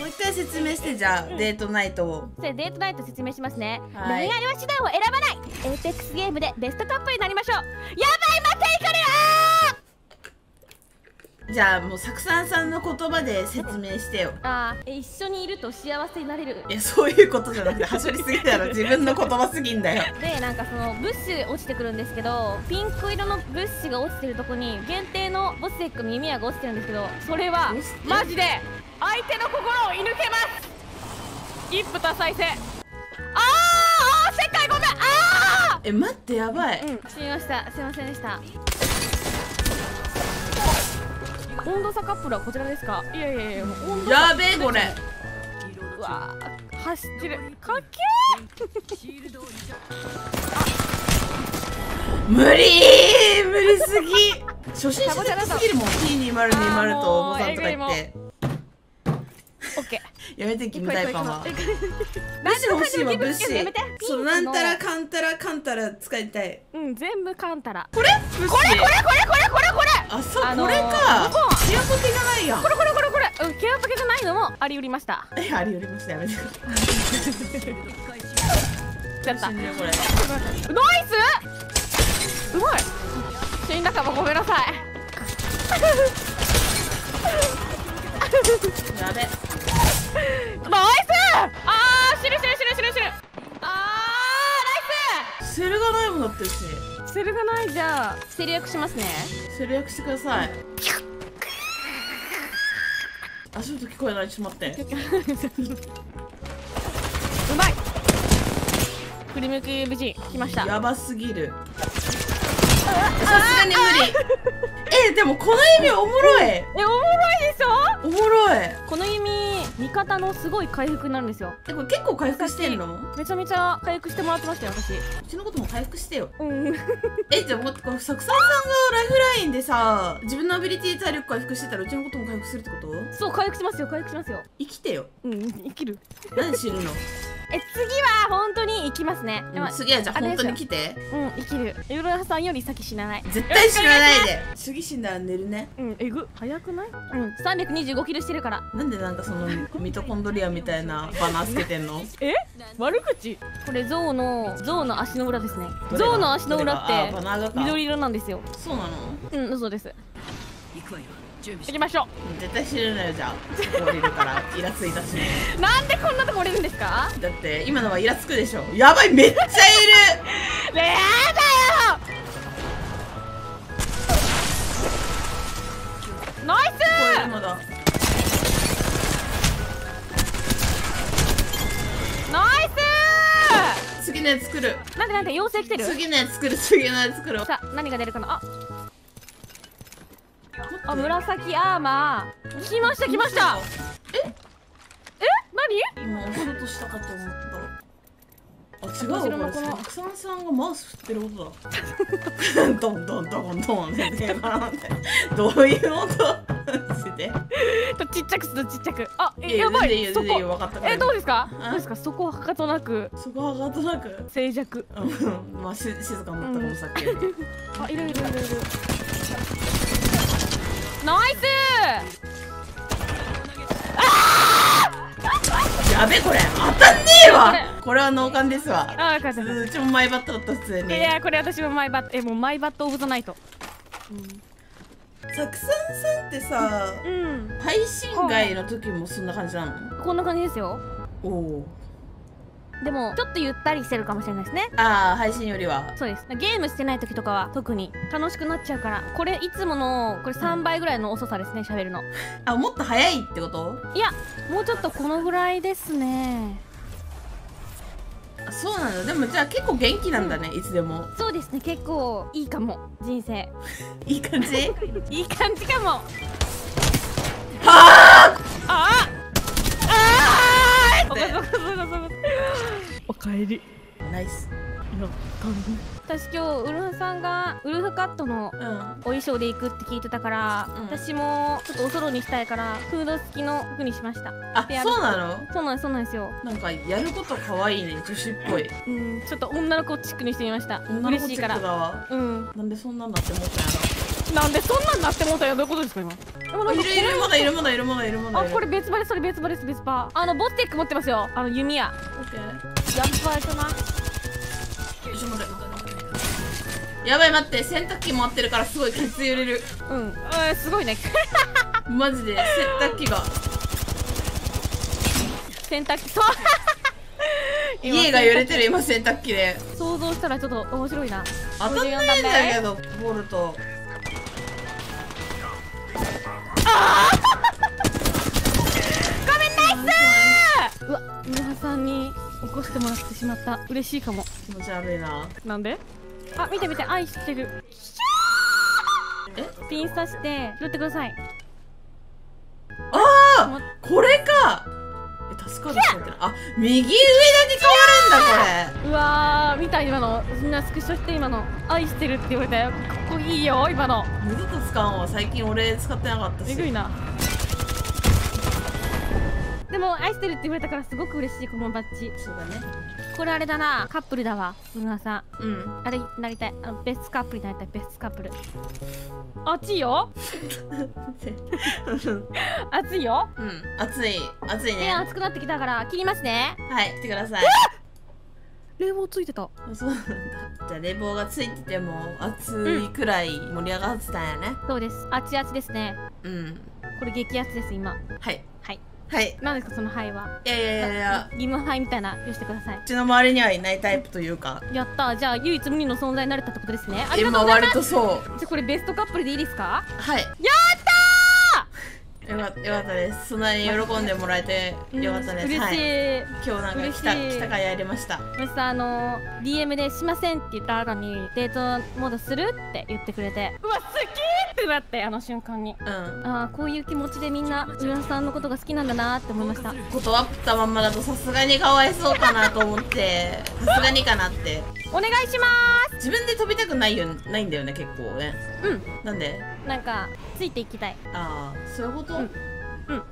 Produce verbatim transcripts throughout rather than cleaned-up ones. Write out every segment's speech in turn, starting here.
もう一回説明して。じゃあ、うん、デートナイトを。 それデートナイト説明しますね。 はい、 恋愛は手段を選ばないエーペックスゲームでベストカップルになりましょう。やばい、またいかれる。 じゃあもうサクサンさんの言葉で説明してよ。 ああ、一緒にいると幸せになれる。 いや、そういうことじゃなくて、はしょりすぎだろ。自分の言葉すぎんだよ。 で、なんかそのブッシュ落ちてくるんですけど、ピンク色のブッシュが落ちてるとこに限定のボスエッグの弓矢が落ちてるんですけど、それはマジで相手の心を射抜けます。一夫多妻制。あーあー、世界ごめん。ああ、 え、待って、やばい。 うん、すみました、すいませんでした。温度差カップルはこちらですか。いやいやいや、もう温度差。 やべえ、これ。 うわー、走ってる。かっけー。 無理ー、無理すぎ。初心者的すぎるもん。 ティーにせんにじゅう とお坊さんとか言って。 オッケー。 やめて、キムタイパンは。武士欲しいわ、武士。そう、なんたらかんたらかんたら使いたい。 うん、全部かんたら。 これこれこれこれこれこれこれ。あ、そう、これか。ケアポケじゃないやん。 これこれこれこれ。うん、ケアポケじゃないのもありうりました。 え、ありうりました。やめて。 やった。 これ。ナイス。うまい。死んだかも、ごめんなさい。 やべ。 ナイス。ああ、死ぬ死ぬ死ぬ死ぬ死ぬ。ああ、ナイス。 セルがないもんだってし。 セルがない。じゃあセル役しますね。 セル役してください。足音聞こえない。ちょっと待って。 うまい。振り向き無事来ました。 やばすぎる。さすがに無理。え、でもこの弓おもろい。え、 おもろいでしょ。 おもろい。 この弓味方のすごい回復になるんですよ。 え、これ結構回復してんの？ めちゃめちゃ回復してもらってましたよ、私。 うちのことも回復してよ。 うん。 え、じゃあもっとこうサクサンさんがライフラインでさ、自分のアビリティ体力回復してたらうちのことも回復するってこと？ そう、回復しますよ、回復しますよ。 生きてよ。 うん、生きる。 何死ぬの？ え、次は本当に生きますね。 でも次はじゃあ本当に来て。 うん、生きる。ユーロさんより先死なない。 絶対死なないで。次死んだら寝るね。 うん、えぐ、早くない？うん、さんびゃくにじゅうごキルしてるから。 なんでなんかそのミトコンドリアみたいなバナーつけてんの？ え？悪口？これゾウのゾウの足の裏ですね。ゾウの足の裏って緑色なんですよ。 そうなの？ うん、そうです。行きましょう。絶対死ぬのよ。じゃあ降りるからイラついたし。 なんでこんなとこ降りるんですか？ だって今のはイラつくでしょ。やばい、めっちゃいる。 レアだよ。ナイス。 これまだナイス。 次のやつ作る。 なんでなんで妖精来てる？ 次のやつ作る。次のやつ作る。 さあ、何が出るかな。ああ、紫アーマー来ました来ました。ええ、何？ 今押そうとしたかと思った。あ、違うわ。これサクサンさんがマウス振ってる音だ。ドンドンドンドンってどういう音？マジでちっちゃくするとちっちゃく。あ、 え、 やばい。 そこえ、どうですか？どうですか？そこはかとなく。 そこはかとなく静寂。 まあ静かになったかもさっき。 あ、いるいるいるいる。ナイス。 やべ、これ当たんねえわ。これは脳幹ですわ。 あ、分かった。 うちもマイバットだった普通に。 いや、これ私もマイバット。え、もうマイバットオブザナイト。 サクサンさんってさ、うん、配信外の時もそんな感じなの？ こんな感じですよ。 おお。 でもちょっとゆったりしてるかもしれないですね。 ああ、配信よりは。そうです。ゲームしてない時とかは特に楽しくなっちゃうから。これいつものこれさんばいぐらいの遅さですね、喋るの。 あ、もっと早いってこと？ いや、もうちょっとこのぐらいですね。 あ、そうなの。でもじゃあ結構元気なんだね、うん、いつでも。 そうですね、結構いいかも、人生。 いい感じ？ いい感じかも。はああああおかえり。 ナイス。 私今日ウルフさんがウルフカットのお衣装で行くって聞いてたから、うん、私もちょっとおそろにしたいからフード付きの服にしました。 あ、そうなの？ そうなんです、そうなんですよ。 なんかやること可愛いね、女子っぽい。 うん、ちょっと女の子チックにしてみました。嬉しいから。 うん。なんでそんなんなって思ったんやろ。 なんでそんなんなってもうたらどういうことですか今。でもなんかいるいるまだいるまだいるまだいるまだいる。 あこれ別場ですそれ別場です別場。あのボステック持ってますよあの弓矢。 オッケー。 やっぱりとな。 よいしょ待って。やばい待って洗濯機回ってるからすごいケツ揺れる。 うんえー、すごいねマジで洗濯機が洗濯機そう家が揺れてる今洗濯機で。 想像したらちょっと面白いな。 当たんないんだけどボルト。 ああごめんナイスー。うわ皆さんに起こしてもらってしまった。嬉しいかも。 気持ち悪いな。 なんで。あ見て見て愛してる。 えピン刺して拾ってください。 ああこれか。え助かる人ってな。あ右上だけ変わるんだこれ。 うわー見た今のみんなスクショして今の愛してるって言われたよ。かっこいいよ今の。 二度と使うんわ。最近俺使ってなかったし。 えぐいな。でも愛してるって言われたからすごく嬉しいこのバッジ。 そうだね。 これあれだなカップルだわブルナさん。 うんあれなりたいあのベストカップルになりたいベストカップル。熱いよ熱いよ。 うん熱い熱いねね。 熱くなってきたから切りますね。 はい来てください。 冷房ついてた。 あそうなんだ。じゃあ冷房がついてても暑いくらい盛り上がってたんやね。 そうです熱々ですね。 うんこれ激アツです今。 はいはいはい何ですかその灰は。 いやいやいやいや義務灰みたいなよしてください。 うちの周りにはいないタイプというかやったーじゃあ唯一無二の存在になれたってことですね。ありがとう今ございます。 割とそうじゃあこれベストカップルでいいですか。 はいやったよかったよかったです。そんなに喜んでもらえてーよかったです。 嬉しい、 はい今日なんか嬉しい来た来た回やりました。 私さあのー、ディーエム でしませんって言った後にデートモードするって言ってくれてうわ好きってなってあの瞬間にうんああこういう気持ちでみんなうらさんのことが好きなんだなって思いました。 断ったまんまだとさすがにかわいそうかなと思ってさすがにかなってお願いしま自分で飛びたくないよないんだよね結構ね。 ーす。うんなんでなんかついていきたい。 ああそういうこと、 うんうん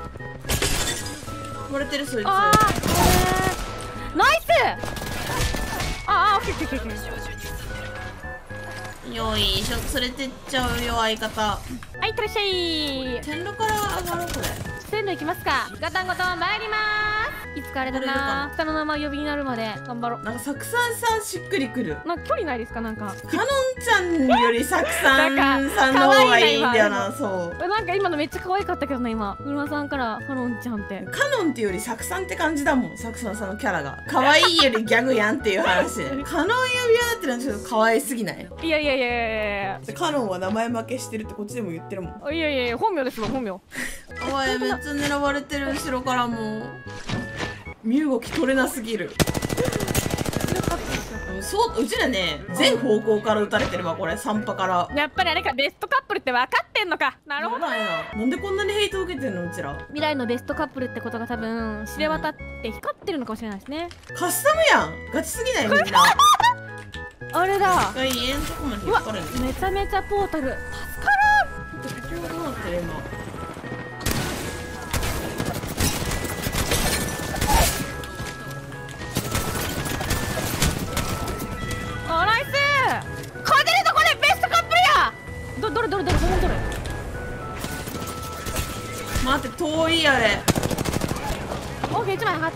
漏れてるそいつ。 あー、えー、ナイス。ああオッケーオッケーオッケー。 よいしょ連れてっちゃうよ相方。 はいいってらっしゃい。 線路から上がろうこれ。 線路行きますか。ガタンゴトン参ります。いつかあれだな下の名前呼びになるまで頑張ろう。 なんかサクサンさんしっくりくる。 なんか距離ないですかなんか。 カノンちゃんよりサクサンさんの方がいいんだよな。そうなんか今のめっちゃ可愛かったけどな今うらさんからカノンちゃんって。 カノンっていうよりサクサンって感じだもん。サクサンさんのキャラが可愛いよりギャグやんっていう話でカノン呼び合ってのはちょっと可愛すぎない？ いやいやいやいやいやカノンは名前負けしてるってこっちでも言ってるもん。 いやいやいや本名ですもん本名。 おいめっちゃ狙われてる後ろからもう身動き取れなすぎる。そううちらね全方向から撃たれてるわこれ三波から。 やっぱりあれかベストカップルって分かってんのか。なるほど。 なんやなんでこんなにヘイト受けてんのうちら。 未来のベストカップルってことが多分知れ渡って光ってるのかもしれないですね。 カスタムやんガチすぎないみんな。 あれだ。 いいえんとこまでうわ引っ張るんめちゃめちゃポータル助かる。 ここどうなってる今。 あナイス勝てるぞこれベストカップルや。どどれどれどれほんまどれ。 待って遠いあれ。 オッケーいちまい上がった。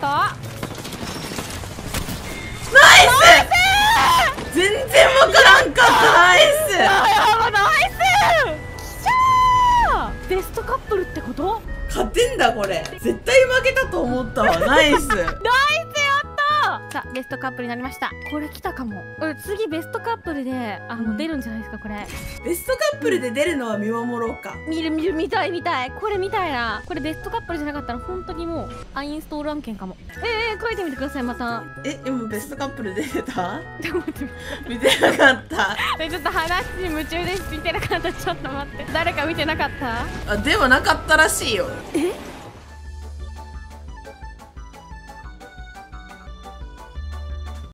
ナイス全然わからんかったナイス。 あやばナイスきゃーベストカップルってこと。 勝てんだこれ。絶対負けたと思ったわナイス。 ナイスやったー。さあベストカップルになりました。これ来たかも。俺次ベストカップルであの、 うん、 出るんじゃないですかこれ。 ベストカップルで出るのは見守ろうか。 見る見る見たい見たいこれ見たいな。これベストカップルじゃなかったら本当にもうアインストール案件かも。えー、書いてみてくださいまた。 え今ベストカップル出てた？ ちょっと待って見てなかった。 えちょっと話に夢中です見てなかった。ちょっと待って誰か見てなかった。 あでもなかったらしいよ。 え